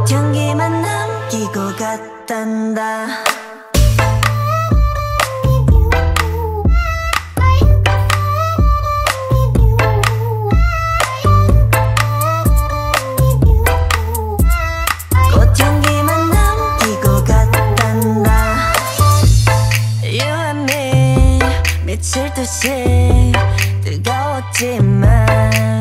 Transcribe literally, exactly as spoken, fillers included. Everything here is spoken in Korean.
꽃향기만 남기고 갔단다. 꽃향기만 남기고 갔단다. You and me 미칠 듯이 뜨거웠지만